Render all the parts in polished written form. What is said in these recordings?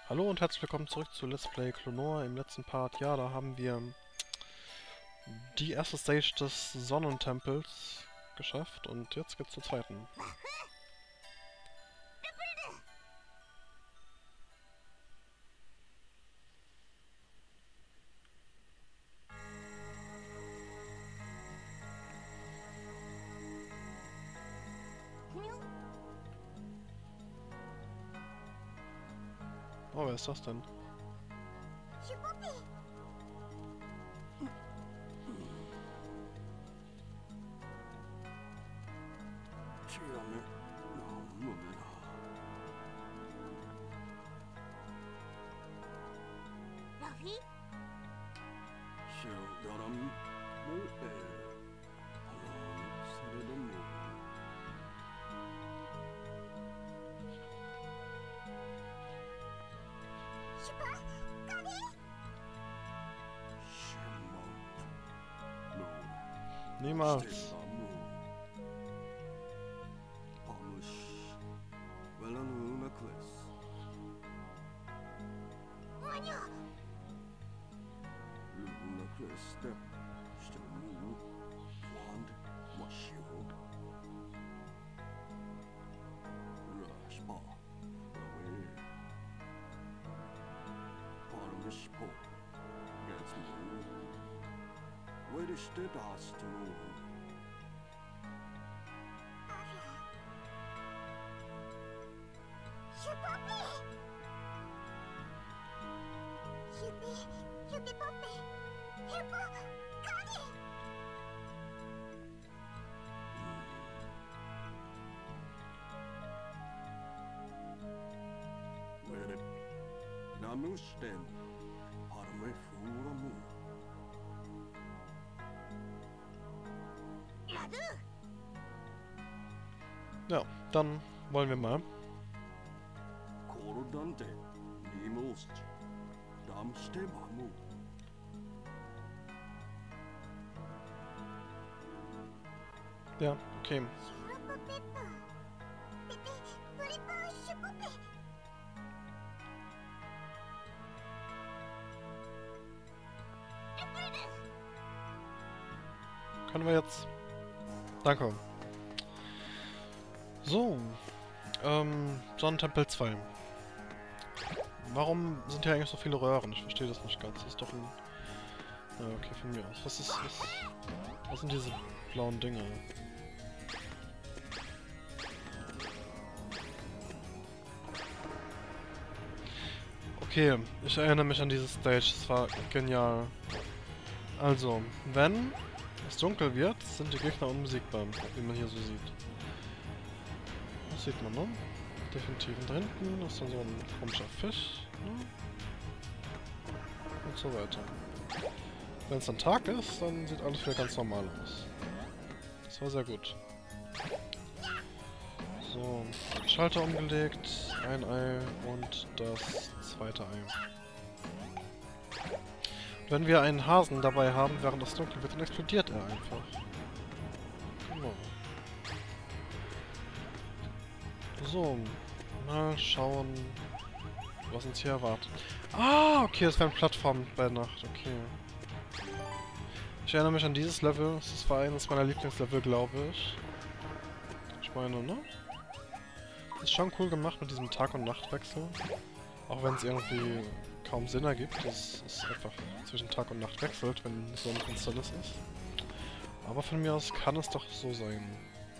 Hallo und herzlich willkommen zurück zu Let's Play Klonoa. Im letzten Part, ja, da haben wir die erste Stage des Sonnentempels geschafft und jetzt geht's zur zweiten. Oh, wer ist das denn? Niemals. Ja, dann wollen wir mal. Ja, okay. Können wir jetzt... Danke. So. Sonnentempel 2. Warum sind hier eigentlich so viele Röhren? Ich verstehe das nicht ganz. Das ist doch ein... Ja, okay, von mir aus. Was sind diese blauen Dinge? Okay, ich erinnere mich an diese Stage. Es war genial. Also, wenn es dunkel wird, sind die Gegner unbesiegbar, wie man hier so sieht. Das sieht man, ne? Definitiv. Und da hinten ist dann so ein komischer Fisch, ne? Und so weiter. Wenn es dann Tag ist, dann sieht alles wieder ganz normal aus. Das war sehr gut. So, Schalter umgelegt, ein Ei und das zweite Ei. Und wenn wir einen Hasen dabei haben, während es dunkel wird, dann explodiert er einfach. Genau. So, mal schauen, was uns hier erwartet. Ah, okay, das wären Plattformen bei Nacht, okay. Ich erinnere mich an dieses Level, das war eines meiner Lieblingslevel, glaube ich. Ich meine, ne? Ist schon cool gemacht mit diesem Tag- und Nachtwechsel. Auch wenn es irgendwie kaum Sinn ergibt, dass es einfach zwischen Tag und Nacht wechselt, wenn so ein Finsternis ist. Aber von mir aus kann es doch so sein.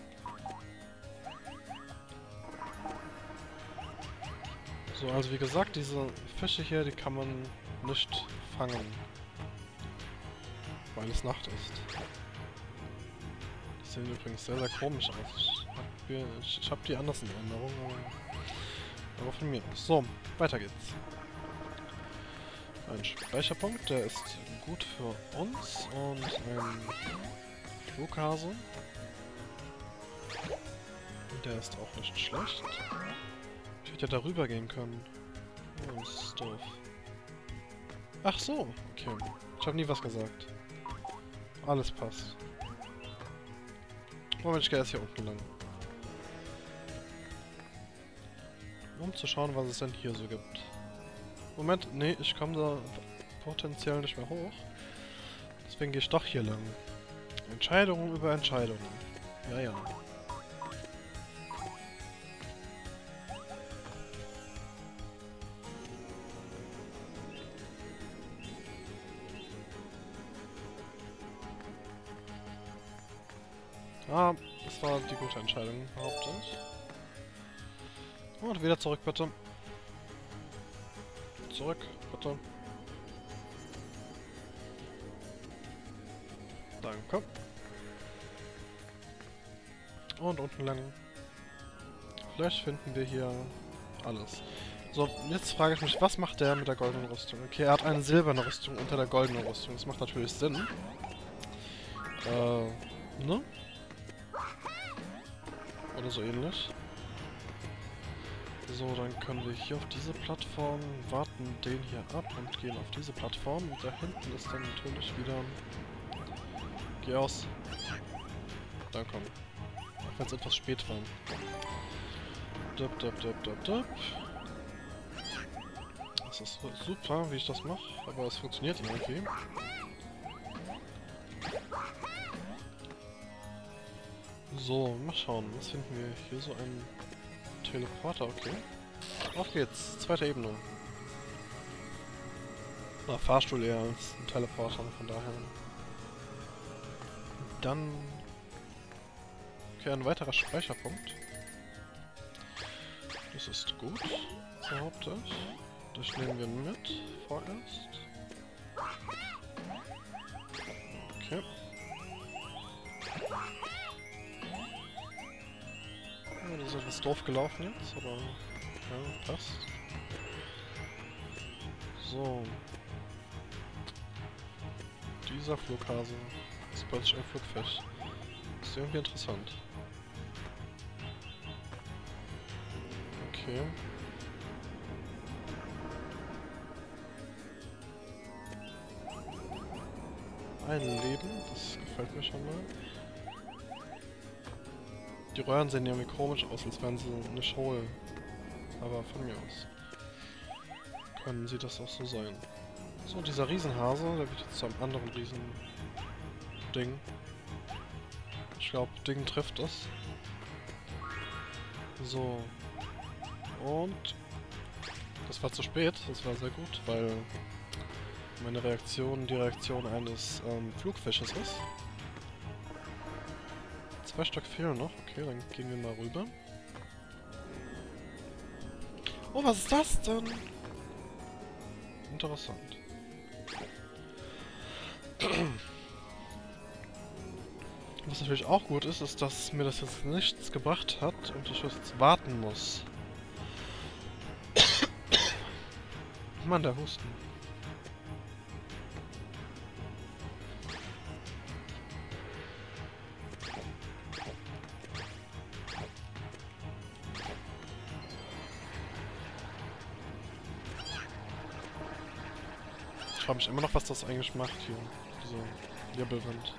So, also wie gesagt, diese Fische hier, die kann man nicht fangen. Weil es Nacht ist. Die sehen übrigens sehr, sehr komisch aus. Ich hab die anders in Erinnerung, aber von mir aus. So, weiter geht's. Ein Speicherpunkt, der ist gut für uns und ein Flughase. Der ist auch nicht schlecht. Ich hätte ja darüber gehen können. Oh, das ist doof. Ach so, okay. Ich habe nie was gesagt. Alles passt. Moment, ich gehe erst hier unten lang. Um zu schauen, was es denn hier so gibt. Moment, nee, ich komme da potenziell nicht mehr hoch. Deswegen gehe ich doch hier lang. Entscheidungen über Entscheidungen. Ja, ja. Ah, das war die gute Entscheidung, behaupte ich. Und wieder zurück, bitte. Zurück, bitte. Danke. Und unten lang. Vielleicht finden wir hier alles. So, jetzt frage ich mich, was macht der mit der goldenen Rüstung? Okay, er hat eine silberne Rüstung unter der goldenen Rüstung. Das macht natürlich Sinn. Ne? Oder so ähnlich. So, dann können wir hier auf diese Plattform, warten den hier ab und gehen auf diese Plattform. Und da hinten ist dann natürlich wieder... Geh aus. Dann komm. Auch wenn es etwas spät war. Dup, dup, dup, dup, dup. Das ist super, wie ich das mache, aber es funktioniert irgendwie. So, mal schauen. Was finden wir? Hier so ein Teleporter, okay. Auf geht's. Zweite Ebene. Na, Fahrstuhl eher als ein Teleporter, von daher. Dann... Okay, ein weiterer Speicherpunkt. Das ist gut, behaupte ich. Das nehmen wir mit, vorerst. Okay. Ja, das ist etwas doof gelaufen jetzt, aber... Ja, passt. So. Dieser Flughase ist plötzlich ein Flugfisch. Ist irgendwie interessant. Okay. Ein Leben, das gefällt mir schon mal. Die Röhren sehen irgendwie komisch aus, als wären sie nicht hohl. Aber von mir aus können sie das auch so sein. So, dieser Riesenhase, der wird jetzt zu einem anderen Riesen-Ding. Ich glaube, Ding trifft es. So. Und... Das war zu spät, das war sehr gut, weil meine Reaktion die Reaktion eines Flugfisches ist. 2 Stück fehlen noch, okay, dann gehen wir mal rüber. Oh, was ist das denn? Interessant. Was natürlich auch gut ist, ist, dass mir das jetzt nichts gebracht hat und ich jetzt warten muss. Mann, der Husten. Ich frage mich immer noch, was das eigentlich macht hier. Diese Wirbelwind.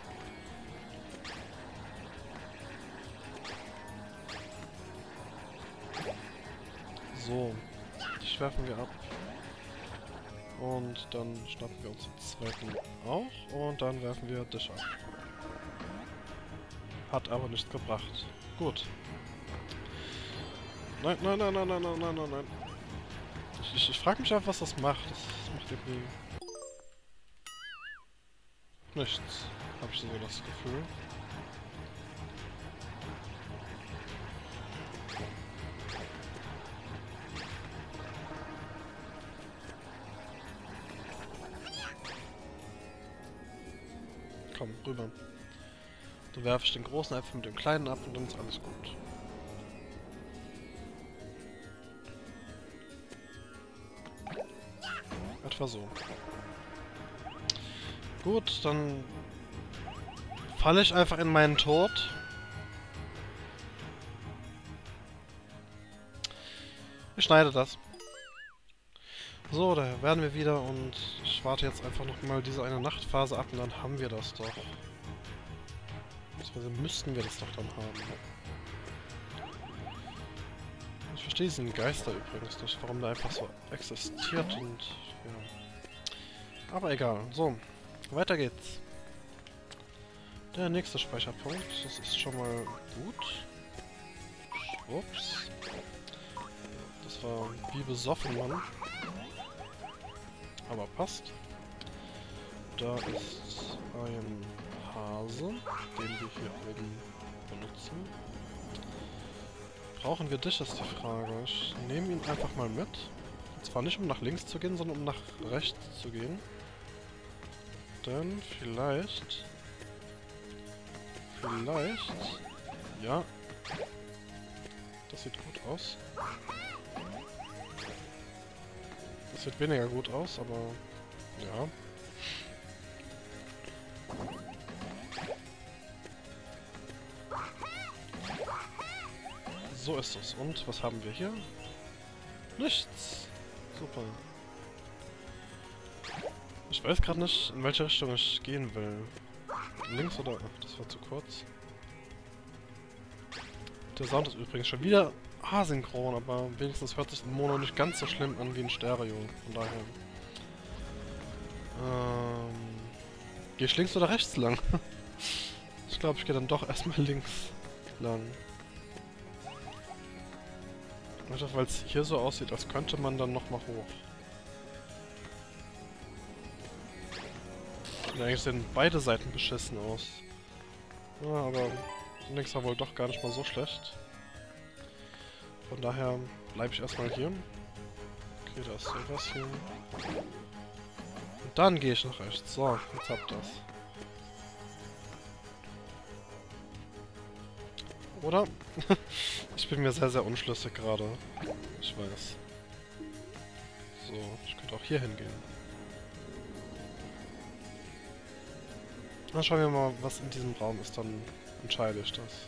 So. Die werfen wir ab. Und dann schnappen wir uns den zweiten auch. Und dann werfen wir dich ab. Hat aber nichts gebracht. Gut. Nein, nein, nein, nein, nein, nein, nein, nein, nein. Ich frage mich einfach, was das macht. Das macht irgendwie... nichts. Habe ich so das Gefühl. Komm, rüber. Dann werfe ich den großen einfach mit dem kleinen ab und dann ist alles gut. Etwa so. Gut, dann falle ich einfach in meinen Tod. Ich schneide das. So, da werden wir wieder und ich warte jetzt einfach noch mal diese eine Nachtphase ab und dann haben wir das doch. Beziehungsweise müssten wir das doch dann haben. Ich verstehe diesen Geister übrigens nicht, warum der einfach so existiert und ja. Aber egal. So, weiter geht's. Der nächste Speicherpunkt, das ist schon mal gut. Ups. Das war wie besoffen, Mann. Aber passt. Da ist ein Hase, den wir hier oben benutzen. Brauchen wir dich, ist die Frage. Ich nehme ihn einfach mal mit. Und zwar nicht, um nach links zu gehen, sondern um nach rechts zu gehen. Denn vielleicht... Ja. Das sieht gut aus. Das sieht weniger gut aus, aber... Ja. So ist es. Und was haben wir hier? Nichts. Super. Ich weiß gerade nicht, in welche Richtung ich gehen will. Links oder... Ach, das war zu kurz. Der Sound ist übrigens schon wieder asynchron, aber wenigstens hört sich in Mono nicht ganz so schlimm an wie in Stereo. Von daher... Geh ich links oder rechts lang? Ich glaube, ich gehe dann doch erstmal links lang. Einfach weil es hier so aussieht, als könnte man dann nochmal hoch. Und eigentlich sehen beide Seiten beschissen aus. Ja, aber links war wohl doch gar nicht mal so schlecht. Von daher bleibe ich erstmal hier. Okay, da ist sowas hier. Und dann gehe ich nach rechts. So, jetzt habt ihr's. Oder? Ich bin mir sehr, sehr unschlüssig gerade. Ich weiß. So, ich könnte auch hier hingehen. Dann schauen wir mal, was in diesem Raum ist, dann entscheide ich das.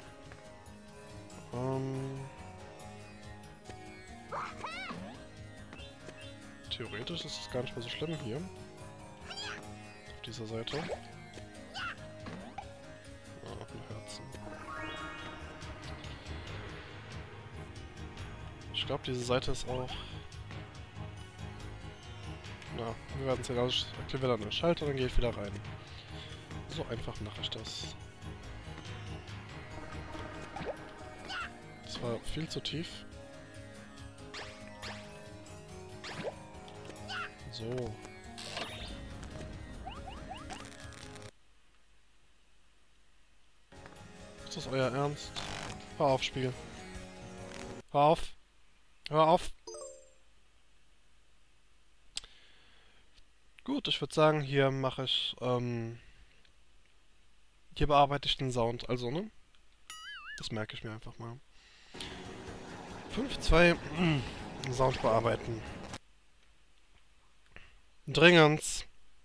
Theoretisch ist es gar nicht mehr so schlimm hier. Auf dieser Seite. Ah, noch ein Herzen. Ich glaube, diese Seite ist auch... Na, wir werden sehen. Also ich aktiviere dann den Schalter, dann gehe ich wieder rein. So einfach mache ich das. Das war viel zu tief. So. Ist das euer Ernst? Hör auf, Spiel. Hör auf. Hör auf. Gut, ich würde sagen, hier mache ich, hier bearbeite ich den Sound, also, ne? Das merke ich mir einfach mal. 5.2 Sound bearbeiten. Dringend.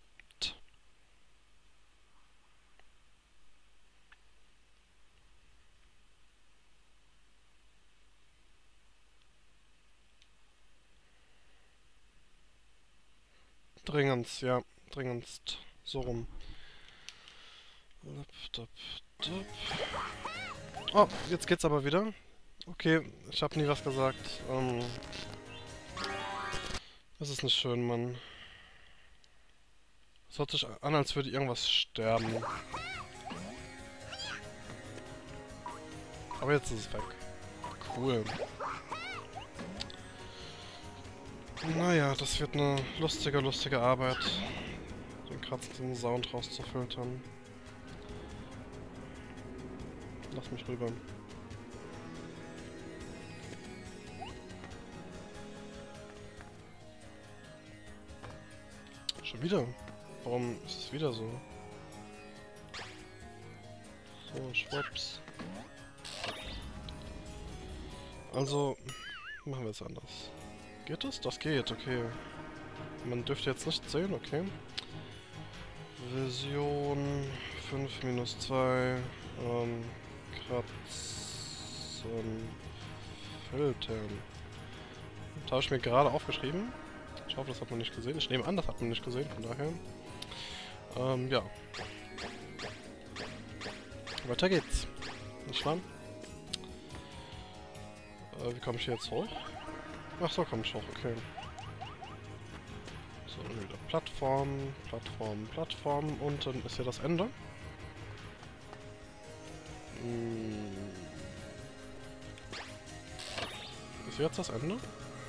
Dringendst, ja. Dringendst. So rum. Oh, jetzt geht's aber wieder. Okay, ich habe nie was gesagt. Das ist nicht schön, Mann. Es hört sich an, als würde irgendwas sterben. Aber jetzt ist es weg. Cool. Naja, das wird eine lustige Arbeit, den kratzenden Sound rauszufiltern. Lass mich rüber. Schon wieder? Warum ist es wieder so? So, schwupps. Also, machen wir es anders. Geht das? Das geht, okay. Man dürfte jetzt nicht sehen, okay. Version 5-2, Kratzen, Filtern. Das habe ich mir gerade aufgeschrieben. Ich hoffe, das hat man nicht gesehen. Ich nehme an, das hat man nicht gesehen, von daher. Ja. Weiter geht's. Nicht wahr? Wie komme ich hier jetzt hoch? Ach so, komme ich hoch, okay. So, wieder Plattform, Plattform, Plattform und dann ist hier das Ende. Ist jetzt das Ende?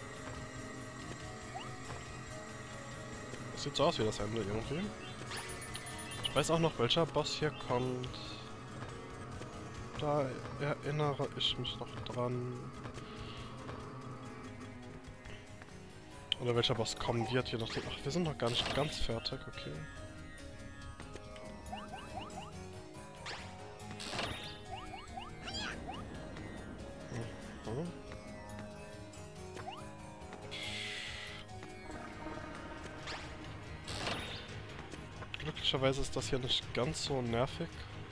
Das sieht so aus wie das Ende irgendwie. Ich weiß auch noch, welcher Boss hier kommt. Da erinnere ich mich noch dran. Oder welcher Boss kommen wird, je nachdem. Ach, wir sind noch gar nicht ganz fertig, okay. Mhm. Glücklicherweise ist das hier nicht ganz so nervig.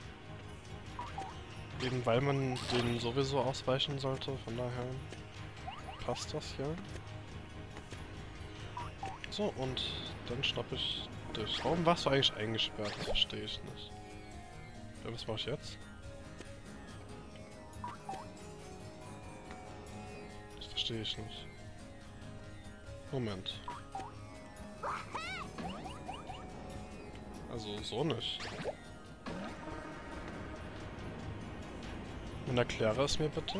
Eben weil man den sowieso ausweichen sollte, von daher passt das hier. So, und dann schnapp ich dich. Warum warst du eigentlich eingesperrt? Das verstehe ich nicht. Ja, was mache ich jetzt? Das verstehe ich nicht. Moment. Also, so nicht. Und erkläre es mir bitte.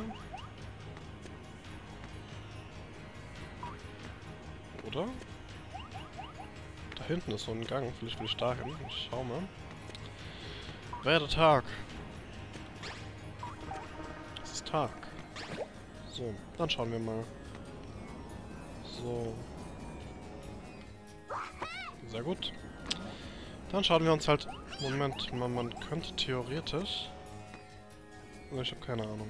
Oder? Da hinten ist so ein Gang. Vielleicht will ich da hin. Ich schau mal. Werde Tag. Es ist Tag. So, dann schauen wir mal. So. Sehr gut. Dann schauen wir uns halt... Moment, man könnte theoretisch... Also ich habe keine Ahnung.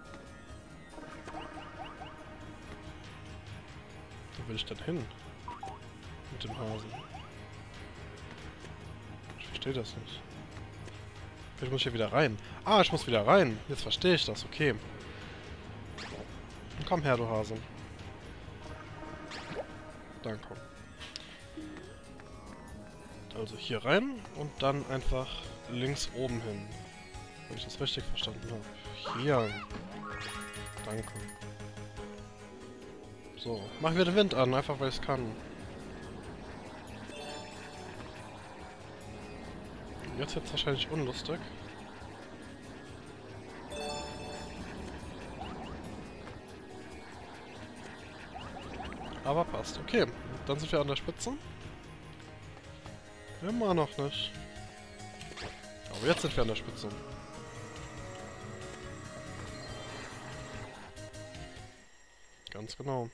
Wo will ich denn hin? Mit dem Hasen. Ich verstehe das nicht. Ich muss hier wieder rein. Ah, ich muss wieder rein. Jetzt verstehe ich das. Okay. Komm her, du Hase. Danke. Also hier rein und dann einfach links oben hin. Wenn ich das richtig verstanden habe. Hier. Danke. So, machen wir den Wind an, einfach weil ich es kann. Jetzt wird es wahrscheinlich unlustig. Aber passt. Okay, dann sind wir an der Spitze. Immer noch nicht. Aber jetzt sind wir an der Spitze. Ganz genau.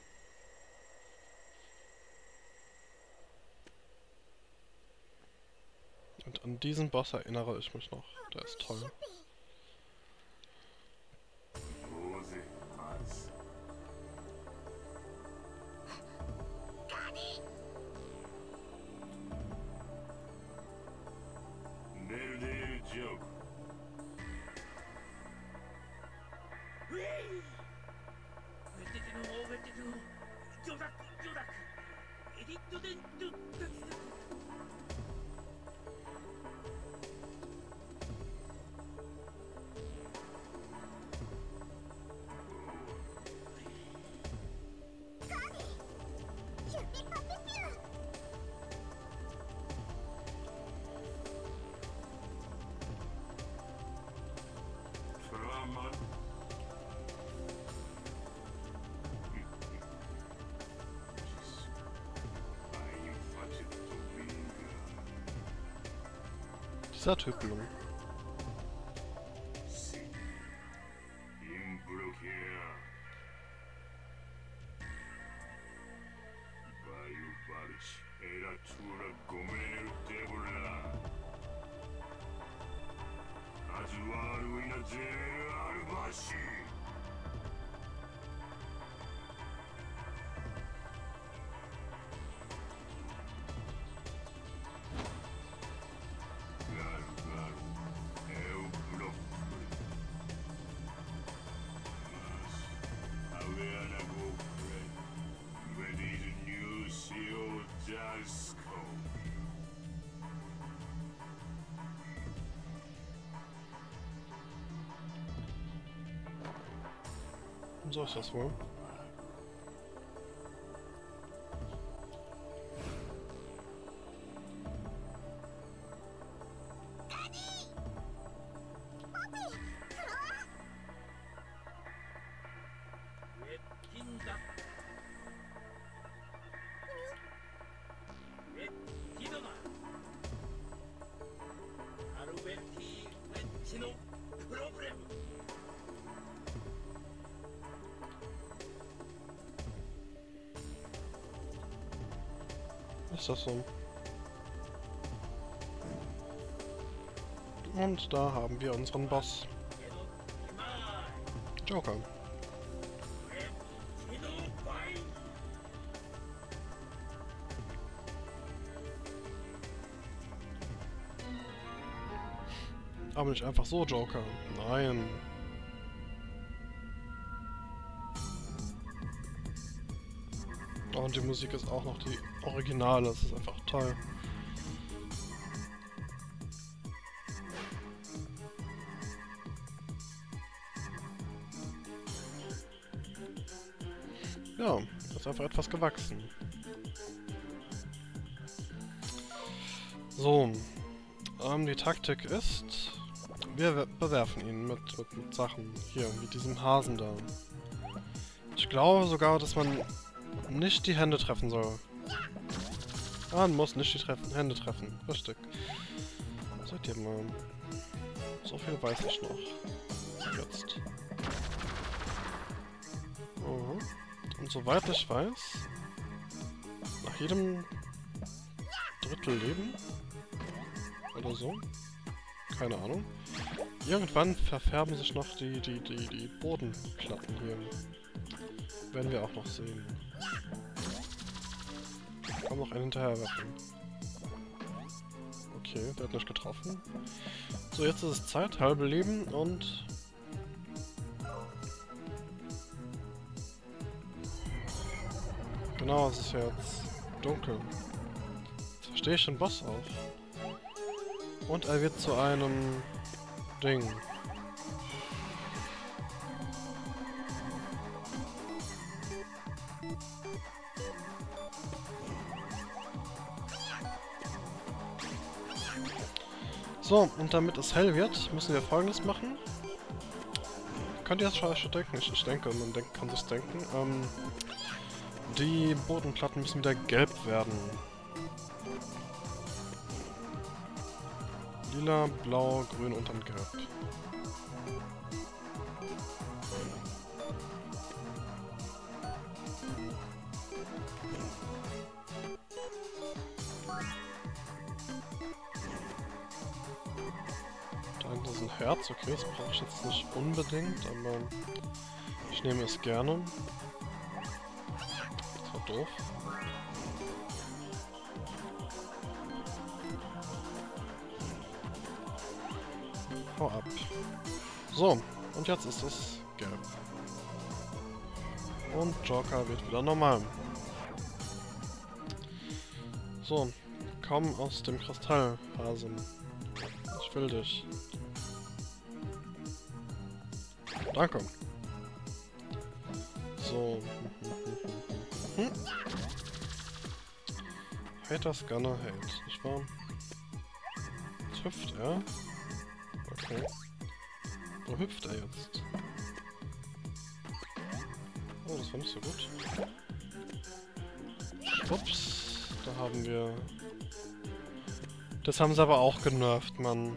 Und an diesen Boss erinnere ich mich noch. Der ist toll. Dieser Typelung. So ist das wohl. Ist das so? Und da haben wir unseren Boss. Joker. Aber nicht einfach so Joker. Nein. Und die Musik ist auch noch die Originale. Das ist einfach toll. Ja, ist einfach etwas gewachsen. So. Die Taktik ist, wir bewerfen ihn mit Sachen. Hier, mit diesem Hasen da. Ich glaube sogar, dass man nicht die Hände treffen soll. Man muss nicht die Hände treffen. Richtig. Seht ihr mal. So viel weiß ich noch. Jetzt. Und soweit ich weiß, nach jedem Drittel Leben oder so, keine Ahnung, irgendwann verfärben sich noch die Bodenplatten hier. Werden wir auch noch sehen. Kann noch einen hinterher werfen. Okay, der hat nicht getroffen. So, jetzt ist es Zeit, halbe Leben und... Genau, es ist jetzt dunkel. Jetzt verstehe ich den Boss auf. Und er wird zu einem Ding. So, und damit es hell wird, müssen wir Folgendes machen. Könnt ihr das schon denken? Ich denke, kann sich denken. Die Bodenplatten müssen wieder gelb werden. Lila, blau, grün und dann gelb. Da hinten ist ein Herz, okay, das brauche ich jetzt nicht unbedingt, aber ich nehme es gerne. Das war doof. Hau ab. So, und jetzt ist es gelb. Und Joker wird wieder normal. So, komm aus dem Kristall, Hasen. Ich will dich. Danke. So. Haters gonna hate, nicht wahr? Jetzt hüpft er. Okay. Wo hüpft er jetzt? Oh, das war nicht so gut. Ups, da haben wir... Das haben sie aber auch genervt, Mann.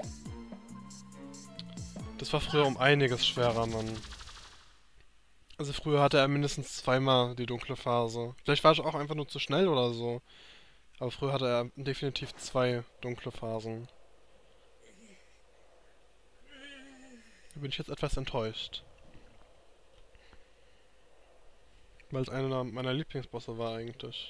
Das war früher um einiges schwerer, Mann. Also früher hatte er mindestens zweimal die dunkle Phase. Vielleicht war ich auch einfach nur zu schnell oder so. Aber früher hatte er definitiv 2 dunkle Phasen. Da bin ich jetzt etwas enttäuscht. Weil es einer meiner Lieblingsbosse war eigentlich.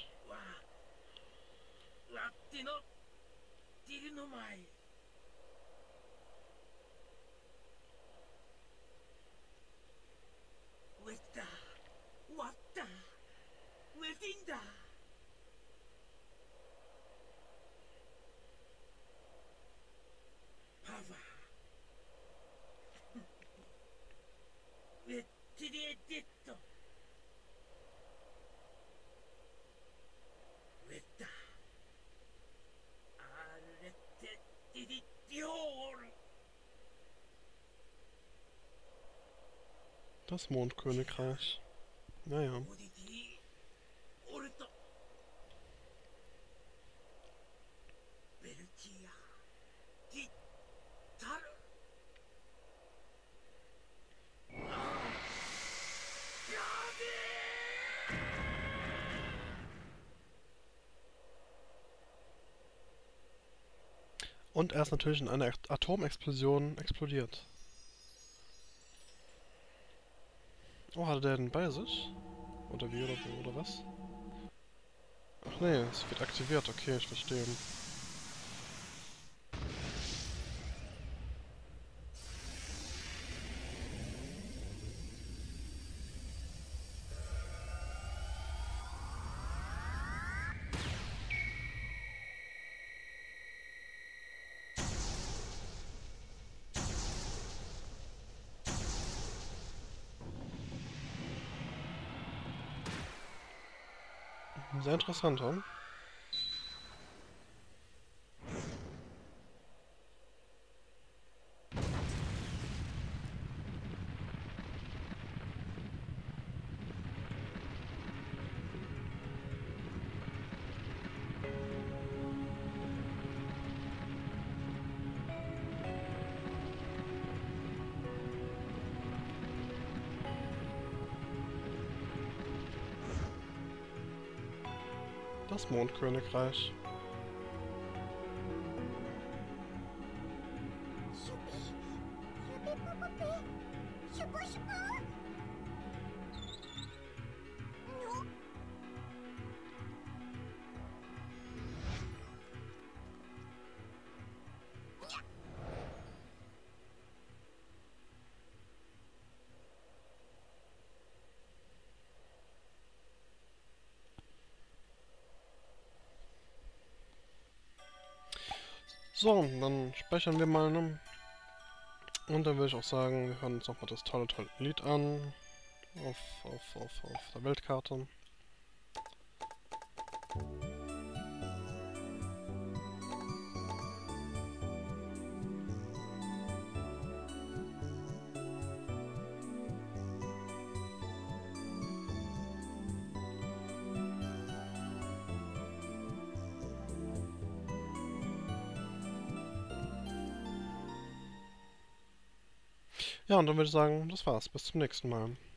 Das Mondkönigreich. Naja. Und er ist natürlich in einer Atomexplosion explodiert. Oh, hatte der den bei sich? Oder wie, oder wo, oder was? Ach nee, es wird aktiviert, okay, ich verstehe. Sehr interessant, hm? Das Mondkönigreich. So, dann speichern wir mal, ne? Und dann würde ich auch sagen, wir hören uns nochmal das tolle Lied an. Auf der Weltkarte. Ja, und dann würde ich sagen, das war's. Bis zum nächsten Mal.